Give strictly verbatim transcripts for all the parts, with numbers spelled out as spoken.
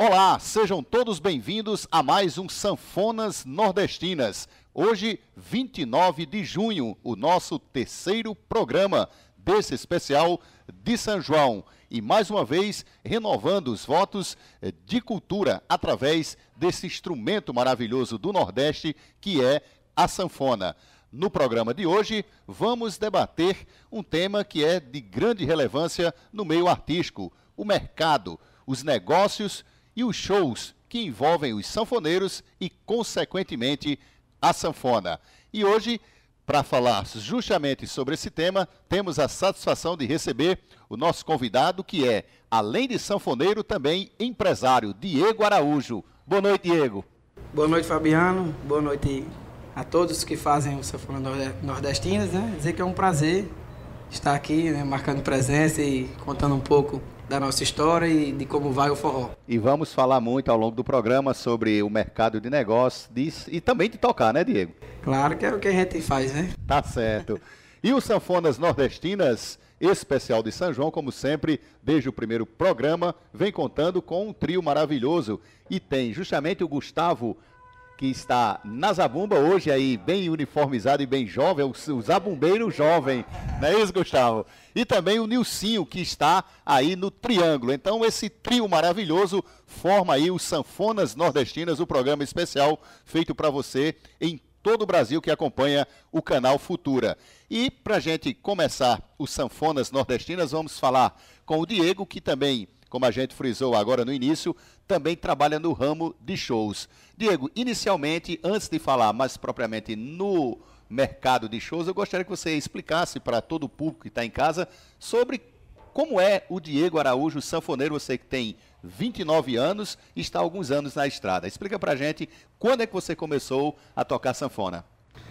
Olá, sejam todos bem-vindos a mais um Sanfonas Nordestinas. Hoje, vinte e nove de junho, o nosso terceiro programa desse especial de São João. E mais uma vez, renovando os votos de cultura através desse instrumento maravilhoso do Nordeste, que é a sanfona. No programa de hoje, vamos debater um tema que é de grande relevância no meio artístico, o mercado, os negócios e os shows que envolvem os sanfoneiros e, consequentemente, a sanfona. E hoje, para falar justamente sobre esse tema, temos a satisfação de receber o nosso convidado, que é, além de sanfoneiro, também empresário, Diego Araújo. Boa noite, Diego. Boa noite, Fabiano. Boa noite a todos que fazem o Sanfona Nordestinas, né? Dizer que é um prazer estar aqui, né, marcando presença e contando um pouco da nossa história e de como vai o forró. E vamos falar muito ao longo do programa sobre o mercado de negócios disso, e também de tocar, né, Diego? Claro que é o que a gente faz, né? Tá certo. E o Sanfonas Nordestinas, especial de São João, como sempre, desde o primeiro programa, vem contando com um trio maravilhoso. E tem justamente o Gustavo, que está na zabumba, hoje aí bem uniformizado e bem jovem, o, o zabumbeiro jovem, não é isso, Gustavo? E também o Nilcinho, que está aí no triângulo. Então esse trio maravilhoso forma aí o Sanfonas Nordestinas, o programa especial feito para você em todo o Brasil que acompanha o canal Futura. E para a gente começar o Sanfonas Nordestinas, vamos falar com o Diego, que também, como a gente frisou agora no início, também trabalha no ramo de shows. Diego, inicialmente, antes de falar mais propriamente no mercado de shows, eu gostaria que você explicasse para todo o público que está em casa sobre como é o Diego Araújo, sanfoneiro, você que tem vinte e nove anos e está há alguns anos na estrada. Explica para a gente quando é que você começou a tocar sanfona.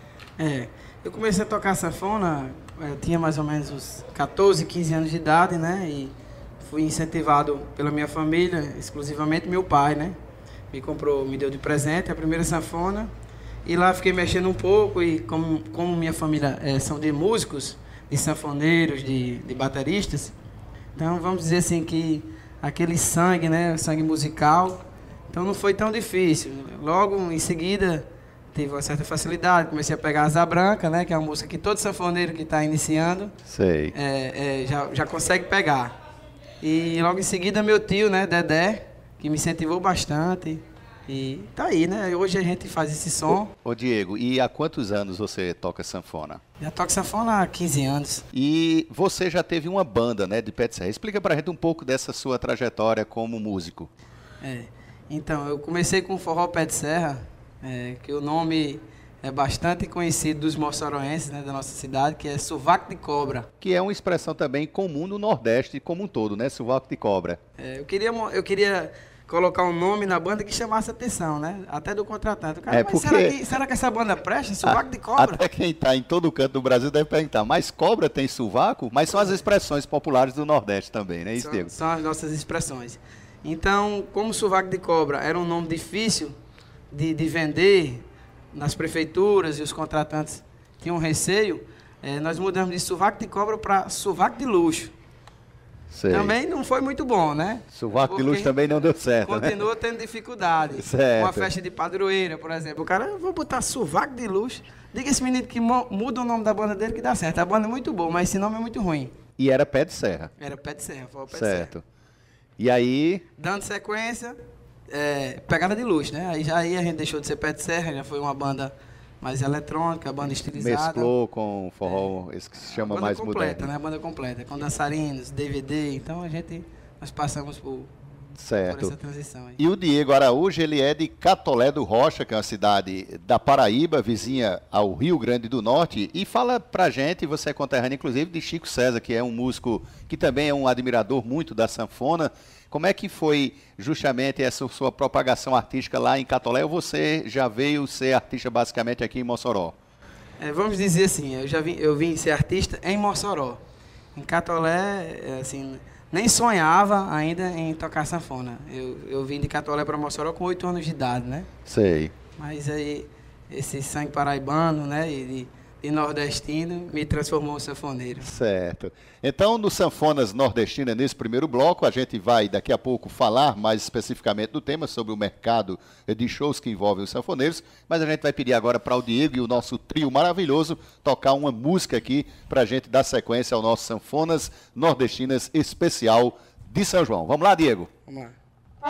É, eu comecei a tocar sanfona, eu tinha mais ou menos uns catorze, quinze anos de idade, né? E fui incentivado pela minha família, exclusivamente meu pai, né? Me comprou, me deu de presente a primeira sanfona. E lá fiquei mexendo um pouco e como, como minha família é, são de músicos, de sanfoneiros, de, de bateristas, então vamos dizer assim que aquele sangue, né? Sangue musical, então não foi tão difícil. Logo em seguida tive uma certa facilidade, comecei a pegar a Asa Branca, né? Que é uma música que todo sanfoneiro que está iniciando Sei. É, é, já, já consegue pegar. E logo em seguida meu tio, né, Dedé, que me incentivou bastante. E tá aí, né? Hoje a gente faz esse som. Ô, ô Diego, e há quantos anos você toca sanfona? Já toco sanfona há quinze anos. E você já teve uma banda, né, de pé de serra. Explica pra gente um pouco dessa sua trajetória como músico. É, então, eu comecei com o forró pé de serra, é, que o nome é bastante conhecido dos moçoroenses, né, da nossa cidade, que é sovaco de cobra. Que é uma expressão também comum no Nordeste como um todo, né? Sovaco de cobra. É, eu queria, eu queria colocar um nome na banda que chamasse atenção, né? Até do contratante. O cara, É mas porque... será, que, será que essa banda presta? Sovaco de cobra? Até quem está em todo canto do Brasil deve perguntar, mas cobra tem sovaco? Mas são as expressões populares do Nordeste também, né, isso, são, Diego? São as nossas expressões. Então, como sovaco de cobra era um nome difícil de, de vender nas prefeituras e os contratantes tinham receio, eh, nós mudamos de sovaco de cobra para sovaco de luxo. Sei. Também não foi muito bom, né? Sovaco de luxo também não deu certo, continua né? tendo dificuldade. Certo. Uma festa de padroeira, por exemplo. O cara, eu vou botar sovaco de luxo. Diga esse menino que muda o nome da banda dele que dá certo. A banda é muito boa, mas esse nome é muito ruim. E era pé de serra. Era pé de serra, foi o pé Certo. de serra. E aí... Dando sequência, é, pegada de luxo, né? Aí, já, aí a gente deixou de ser pé de serra, já foi uma banda mais eletrônica, banda estilizada. Mesclou com forró, é. Esse que se chama banda mais completa, moderno. né? A banda completa, com dançarinos, D V D, então a gente, nós passamos por, certo. por essa transição aí. E o Diego Araújo, ele é de Catolé do Rocha, que é uma cidade da Paraíba, vizinha ao Rio Grande do Norte, e fala pra gente, você é conterrâneo inclusive, de Chico César, que é um músico que também é um admirador muito da sanfona. Como é que foi justamente essa sua propagação artística lá em Catolé, ou você já veio ser artista basicamente aqui em Mossoró? É, vamos dizer assim, eu já vim, eu vim ser artista em Mossoró. Em Catolé, assim, nem sonhava ainda em tocar sanfona. Eu, eu vim de Catolé para Mossoró com oito anos de idade, né? Sei. Mas aí, esse sangue paraibano, né, e de de nordestino me transformou em sanfoneiro. Certo. Então, no Sanfonas Nordestinas, nesse primeiro bloco, a gente vai daqui a pouco falar mais especificamente do tema, sobre o mercado de shows que envolvem os sanfoneiros, mas a gente vai pedir agora para o Diego e o nosso trio maravilhoso tocar uma música aqui para a gente dar sequência ao nosso Sanfonas Nordestinas especial de São João. Vamos lá, Diego? Vamos lá.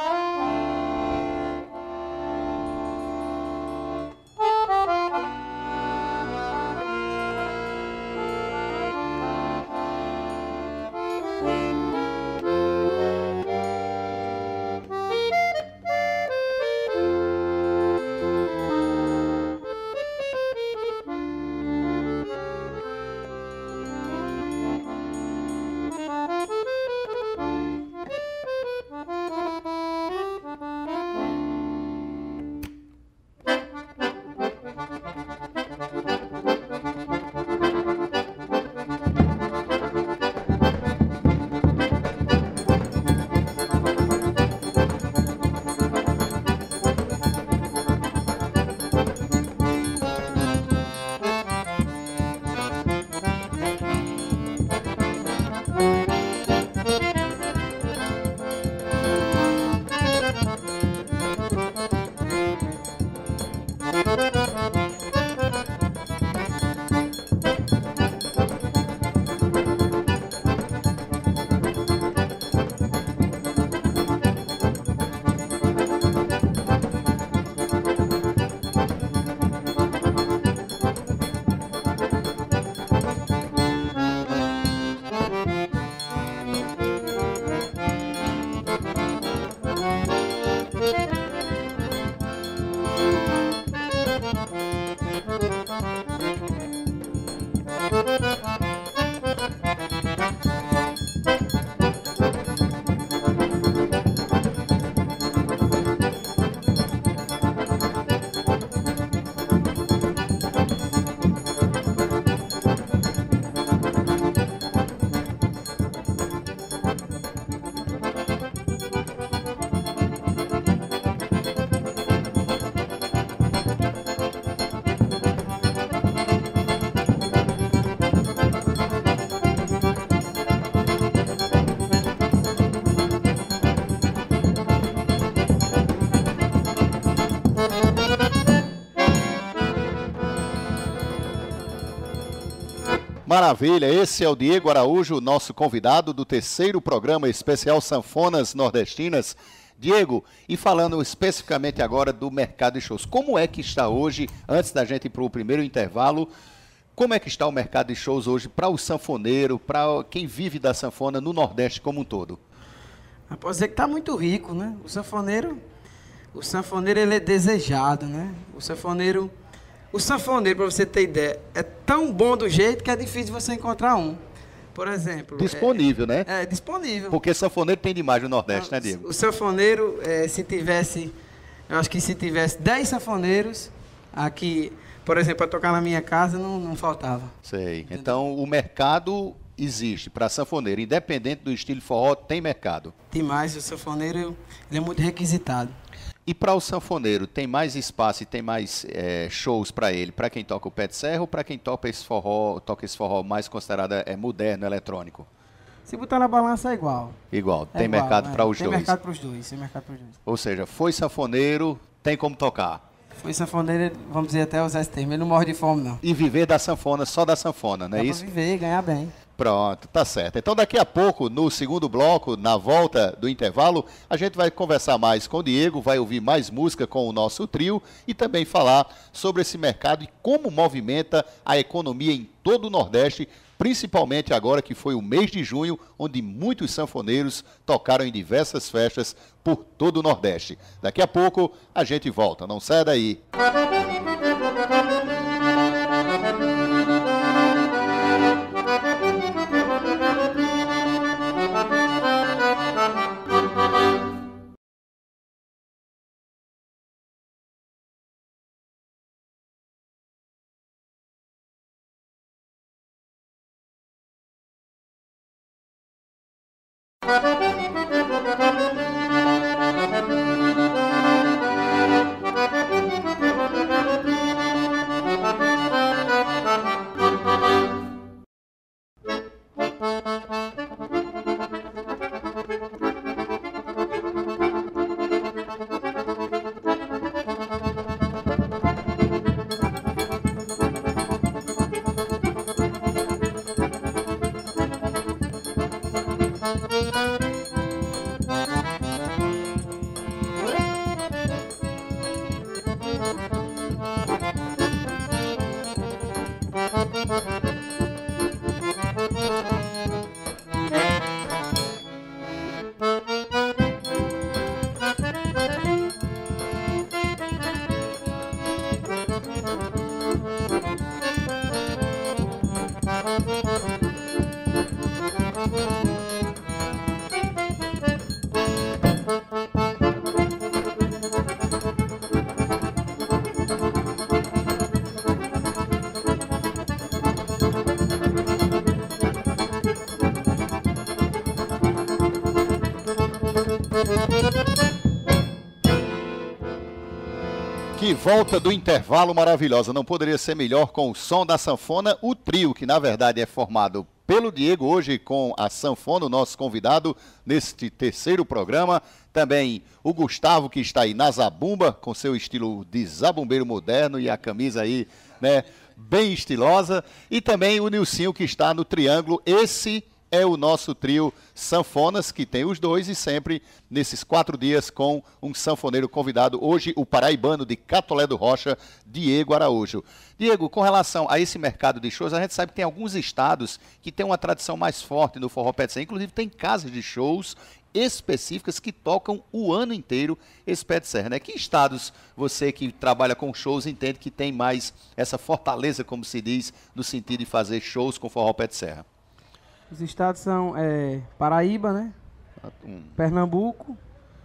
Maravilha, esse é o Diego Araújo, nosso convidado do terceiro programa especial Sanfonas Nordestinas. Diego, e falando especificamente agora do mercado de shows, como é que está hoje, antes da gente ir para o primeiro intervalo, como é que está o mercado de shows hoje para o sanfoneiro, para quem vive da sanfona no Nordeste como um todo? Pode dizer que está muito rico, né? O sanfoneiro, o sanfoneiro ele é desejado, né? O sanfoneiro... O sanfoneiro, para você ter ideia, é tão bom do jeito que é difícil você encontrar um. Por exemplo... Disponível, é, né? É, disponível. Porque sanfoneiro tem demais no Nordeste, né, Diego? O sanfoneiro, é, se tivesse... Eu acho que se tivesse dez sanfoneiros, aqui, por exemplo, para tocar na minha casa, não, não faltava. Sei. Entendeu? Então, o mercado existe para sanfoneiro. Independente do estilo forró, tem mercado. Demais. O sanfoneiro ele é muito requisitado. E para o sanfoneiro, tem mais espaço e tem mais é, shows para ele? Para quem toca o pé de serra ou para quem toca esse forró, toca esse forró mais considerado é, moderno, eletrônico? Se botar na balança é igual. Igual, é tem igual, mercado é. para os tem dois. Mercado pros dois. Tem mercado para os dois. Ou seja, foi sanfoneiro, tem como tocar. Foi sanfoneiro, vamos dizer até usar esse termo, ele não morre de fome não. E viver da sanfona, só da sanfona, não é Dá isso? Pra viver, ganhar bem. Pronto, tá certo. Então daqui a pouco, no segundo bloco, na volta do intervalo, a gente vai conversar mais com o Diego, vai ouvir mais música com o nosso trio e também falar sobre esse mercado e como movimenta a economia em todo o Nordeste, principalmente agora que foi o mês de junho, onde muitos sanfoneiros tocaram em diversas festas por todo o Nordeste. Daqui a pouco a gente volta, não sai daí. Que volta do intervalo maravilhosa, não poderia ser melhor com o som da sanfona, o trio, que na verdade é formado pelo Diego, hoje com a sanfona, o nosso convidado neste terceiro programa. Também o Gustavo, que está aí na zabumba, com seu estilo de zabumbeiro moderno e a camisa aí, né, bem estilosa. E também o Nilcinho, que está no triângulo. Esse é o nosso trio Sanfonas, que tem os dois e sempre nesses quatro dias com um sanfoneiro convidado. Hoje, o paraibano de Catolé do Rocha, Diego Araújo. Diego, com relação a esse mercado de shows, a gente sabe que tem alguns estados que têm uma tradição mais forte no forró pé de serra. Inclusive, tem casas de shows específicas que tocam o ano inteiro esse pé de serra, né? Que estados você que trabalha com shows entende que tem mais essa fortaleza, como se diz, no sentido de fazer shows com forró pé de serra? Os estados são é, Paraíba, né? Hum. Pernambuco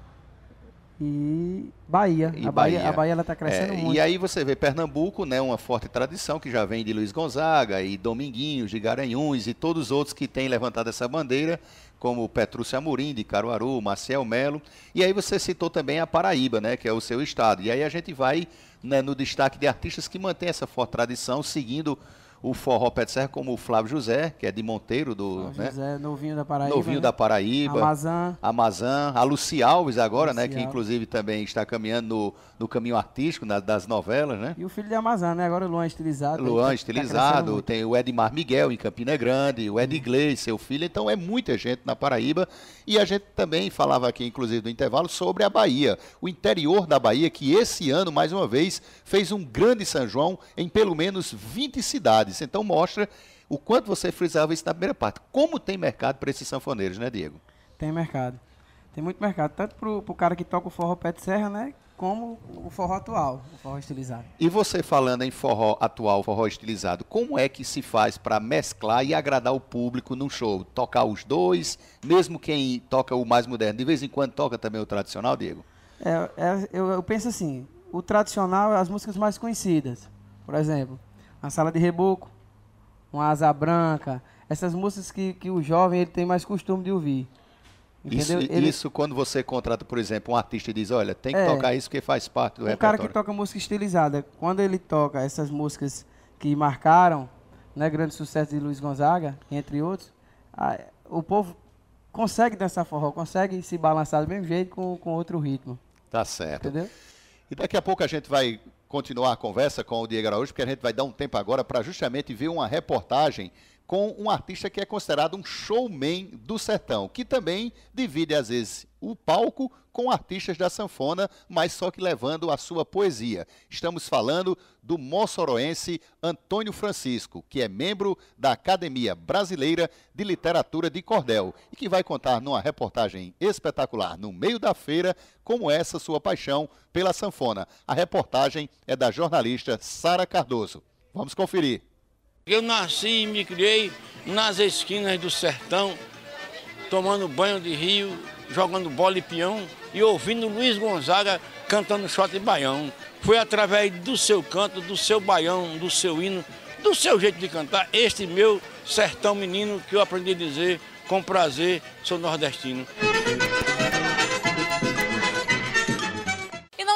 e Bahia. E a Bahia. Bahia, a Bahia ela está crescendo é, muito. E aí você vê Pernambuco, né, uma forte tradição que já vem de Luiz Gonzaga e Dominguinhos, de Garanhuns e todos os outros que têm levantado essa bandeira, como Petrúcio Amorim, de Caruaru, Maciel Melo. E aí você citou também a Paraíba, né, que é o seu estado. E aí a gente vai, né, no destaque de artistas que mantêm essa forte tradição, seguindo o forró pé de serra, como o Flávio José, que é de Monteiro, do Flávio né? José, Novinho da Paraíba. Novinho né? da Paraíba. Amazã. Amazã. A Luci Alves agora, Luci né? Que Alves. inclusive também está caminhando no, no caminho artístico, na, das novelas, né? E o filho de Amazã, né? Agora o Luan estilizado. Luan tá, estilizado, tá tem o Edmar Miguel em Campina Grande, o Ed Iglesias, seu filho. Então é muita gente na Paraíba. E a gente também falava aqui, inclusive, do intervalo, sobre a Bahia. O interior da Bahia, que esse ano, mais uma vez, fez um grande São João em pelo menos vinte cidades. Então mostra o quanto você frisava isso na primeira parte. Como tem mercado para esses sanfoneiros, né, Diego? Tem mercado. Tem muito mercado. Tanto pro, pro cara que toca o forró pé de serra, né? Como o forró atual, o forró estilizado. E você falando em forró atual, forró estilizado, como é que se faz para mesclar e agradar o público num show? Tocar os dois, mesmo quem toca o mais moderno, de vez em quando toca também o tradicional, Diego? É, é, eu, eu penso assim, o tradicional é as músicas mais conhecidas. Por exemplo, a Sala de Reboco, uma Asa Branca, essas músicas que, que o jovem ele tem mais costume de ouvir. Isso, ele, isso quando você contrata, por exemplo, um artista e diz, olha, tem que é, tocar isso porque faz parte do um repertório. cara que toca música estilizada, quando ele toca essas músicas que marcaram, né, grande sucesso de Luiz Gonzaga, entre outros, a, o povo consegue dançar forró, consegue se balançar do mesmo jeito com, com outro ritmo. Tá certo. Entendeu? E daqui a pouco a gente vai continuar a conversa com o Diego Araújo, porque a gente vai dar um tempo agora para justamente ver uma reportagem com um artista que é considerado um showman do sertão, que também divide, às vezes, o palco com artistas da sanfona, mas só que levando a sua poesia. Estamos falando do moçoroense Antônio Francisco, que é membro da Academia Brasileira de Literatura de Cordel, e que vai contar numa reportagem espetacular, no meio da feira, como é essa sua paixão pela sanfona. A reportagem é da jornalista Sara Cardoso. Vamos conferir. Eu nasci e me criei nas esquinas do sertão, tomando banho de rio, jogando bola e peão e ouvindo Luiz Gonzaga cantando shot e baião. Foi através do seu canto, do seu baião, do seu hino, do seu jeito de cantar, este meu sertão menino que eu aprendi a dizer com prazer, sou nordestino.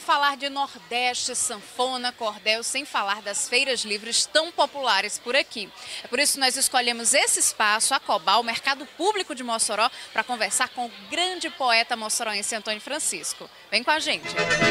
falar de Nordeste, sanfona, cordel, sem falar das feiras livres tão populares por aqui. É por isso que nós escolhemos esse espaço, a Cobal, o Mercado Público de Mossoró, para conversar com o grande poeta moçoroense Antônio Francisco. Vem com a gente.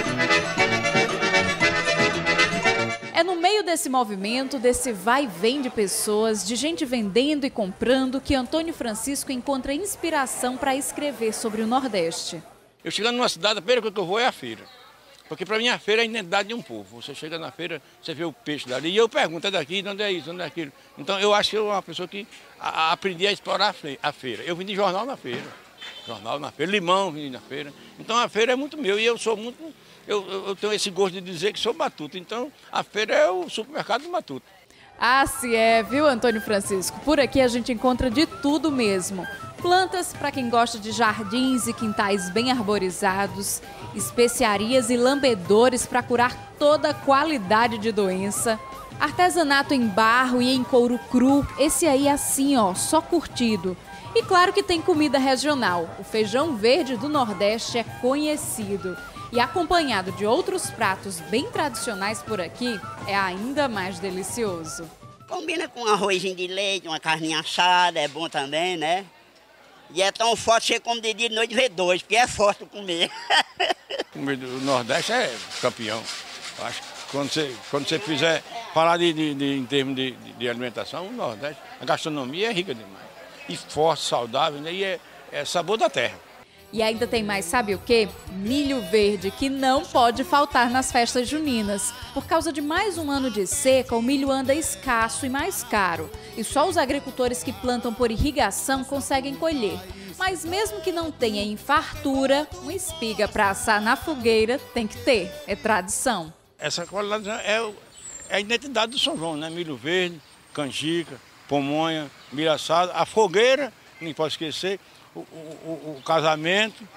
É no meio desse movimento, desse vai e vem de pessoas, de gente vendendo e comprando, que Antônio Francisco encontra inspiração para escrever sobre o Nordeste. Eu chegando numa cidade, a primeira coisa que eu vou é a feira. Porque para mim a feira é a identidade de um povo. Você chega na feira, você vê o peixe dali, e eu pergunto, é daqui, de onde é isso, de onde é aquilo? Então eu acho que eu sou uma pessoa que a, a, aprendi a explorar a feira. Eu vim de jornal na feira, jornal na feira, limão vim na feira. Então a feira é muito meu e eu sou muito... Eu, eu, eu tenho esse gosto de dizer que sou matuto, então a feira é o supermercado do matuto. Ah, se é, viu, Antônio Francisco? Por aqui a gente encontra de tudo mesmo. Plantas para quem gosta de jardins e quintais bem arborizados, especiarias e lambedores para curar toda qualidade de doença, artesanato em barro e em couro cru, esse aí assim, ó, só curtido. E claro que tem comida regional. O feijão verde do Nordeste é conhecido. E acompanhado de outros pratos bem tradicionais por aqui, é ainda mais delicioso. Combina com um arrozinho de leite, uma carninha assada, é bom também, né? E é tão forte que você come de dia e de noite vê dois, porque é forte para comer. Comida do Nordeste é campeão. Eu acho que quando você, quando você fizer falar de, de, de, em termos de, de, de alimentação, o Nordeste, a gastronomia é rica demais. E forte, saudável, né? E é, é sabor da terra. E ainda tem mais, sabe o quê? Milho verde, que não pode faltar nas festas juninas. Por causa de mais um ano de seca, o milho anda escasso e mais caro. E só os agricultores que plantam por irrigação conseguem colher. Mas mesmo que não tenha em fartura, uma espiga para assar na fogueira tem que ter, é tradição. Essa qualidade é, é a identidade do São João, né? Milho verde, canjica, pamonha, milho assado, a fogueira, não pode esquecer. O, o, o casamento,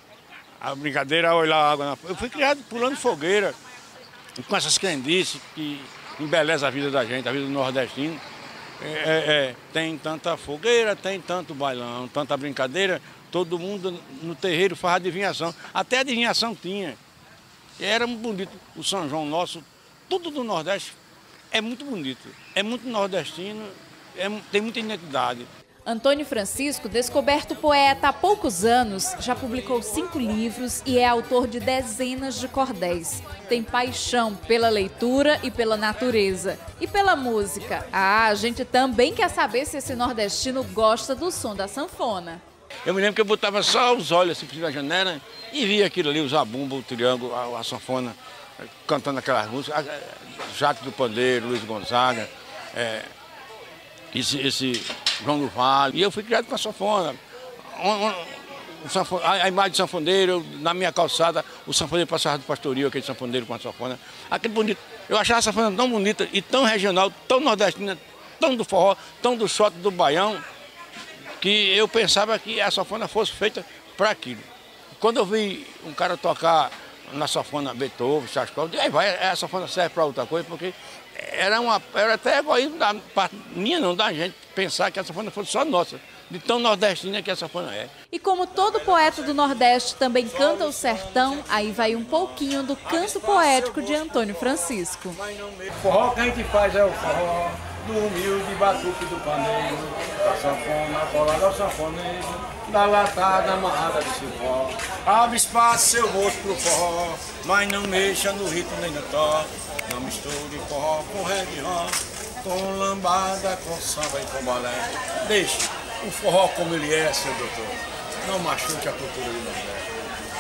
a brincadeira, a olhar a água na fogueira. Eu fui criado pulando fogueira, com essas crendices que embelezam a vida da gente, a vida do nordestino. É, é, é, tem tanta fogueira, tem tanto bailão, tanta brincadeira, todo mundo no terreiro faz adivinhação. Até adivinhação tinha. E era muito bonito. O São João nosso, tudo do Nordeste é muito bonito, é muito nordestino, é, tem muita identidade. Antônio Francisco, descoberto poeta há poucos anos, já publicou cinco livros e é autor de dezenas de cordéis. Tem paixão pela leitura e pela natureza. E pela música. Ah, a gente também quer saber se esse nordestino gosta do som da sanfona. Eu me lembro que eu botava só os olhos assim na janela e via aquilo ali, o zabumba, o triângulo, a, a sanfona, cantando aquelas músicas. Jacques do Pandeiro, Luiz Gonzaga, é, esse... esse João do Vale, e eu fui criado com a sanfona. Um, um, um sanfone, a, a imagem de sanfoneiro, na minha calçada, o sanfoneiro passava do pastoril, aquele sanfoneiro com a sanfona. Aquele bonito. Eu achava a sanfona tão bonita e tão regional, tão nordestina, tão do forró, tão do shot do baião, que eu pensava que a sanfona fosse feita para aquilo. Quando eu vi um cara tocar na sanfona Beethoven, Chascov, aí vai, a sanfona serve para outra coisa, porque era, uma, era até egoísmo da parte minha, não, da gente, pensar que a sanfona fosse só nossa, de tão nordestina que a sanfona é. E como todo poeta do Nordeste também canta o sertão, aí vai um pouquinho do canto poético de Antônio Francisco. Forró que a gente faz é o forró do humilde batuque do paneiro, da sanfona colada ao sanfoneiro, da latada amarrada de cipó. Abre espaço seu rosto pro forró, mas não mexa no ritmo nem no toque. Não misture forró com reggae rock, com lambada, com samba e com balé. Deixe o forró como ele é, seu doutor. Não machuque a cultura do Nordeste.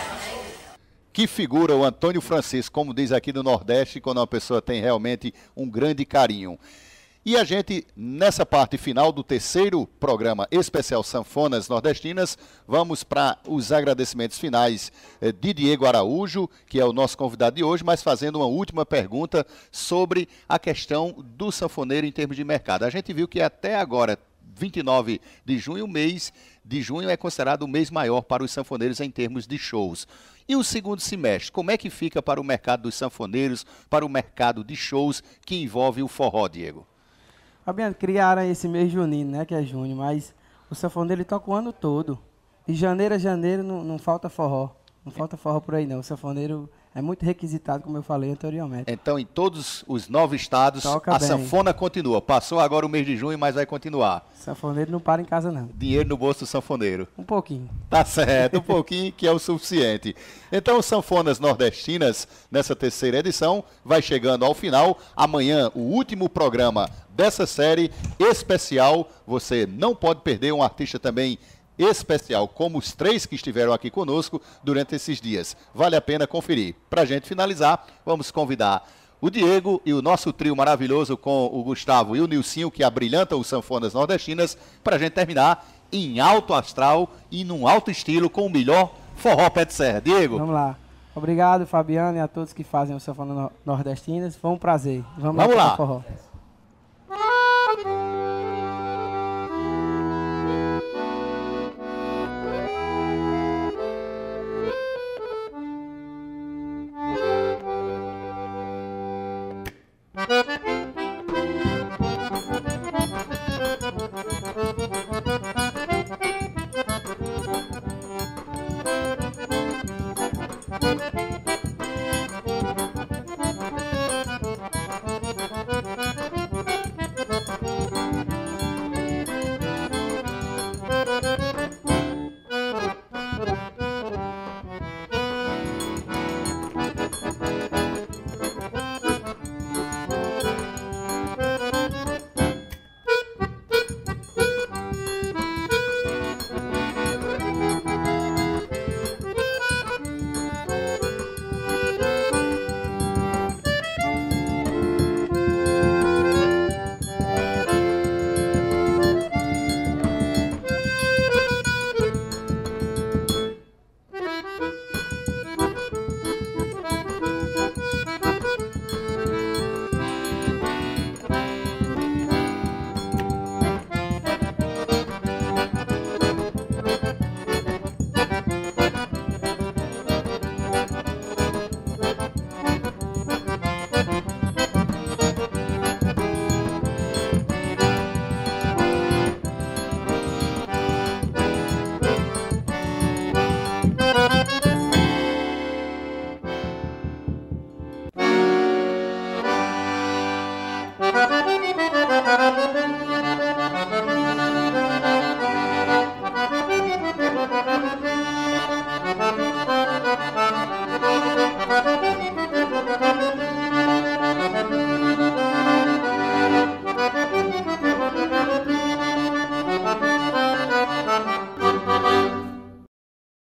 Que figura o Antônio Francisco, como diz aqui no Nordeste, quando uma pessoa tem realmente um grande carinho. E a gente, nessa parte final do terceiro programa especial Sanfonas Nordestinas, vamos para os agradecimentos finais de Diego Araújo, que é o nosso convidado de hoje, mas fazendo uma última pergunta sobre a questão do sanfoneiro em termos de mercado. A gente viu que até agora, vinte e nove de junho, o mês de junho é considerado o mês maior para os sanfoneiros em termos de shows. E o segundo semestre, como é que fica para o mercado dos sanfoneiros, para o mercado de shows que envolve o forró, Diego? Fabiano, criaram esse mês junino, né, que é junho, mas o sanfoneiro toca o ano todo. De janeiro a janeiro não, não falta forró. Não falta forró por aí, não. O sanfoneiro É muito requisitado, como eu falei anteriormente. Então, em todos os nove estados, Toca a bem. sanfona continua. Passou agora o mês de junho, mas vai continuar. Sanfoneiro não para em casa, não. Dinheiro no bolso do sanfoneiro. Um pouquinho. Tá certo, um pouquinho que é o suficiente. Então, o Sanfonas Nordestinas, nessa terceira edição, vai chegando ao final. Amanhã, o último programa dessa série especial. Você não pode perder, um artista também especial, como os três que estiveram aqui conosco durante esses dias. Vale a pena conferir. Para a gente finalizar, vamos convidar o Diego e o nosso trio maravilhoso com o Gustavo e o Nilcinho, que abrilhantam os Sanfonas Nordestinas, para a gente terminar em alto astral e num alto estilo com o melhor forró pé de serra. Diego. Vamos lá. Obrigado, Fabiano, e a todos que fazem o Sanfona Nordestinas. Foi um prazer. Vamos, Vamos lá. lá. Forró.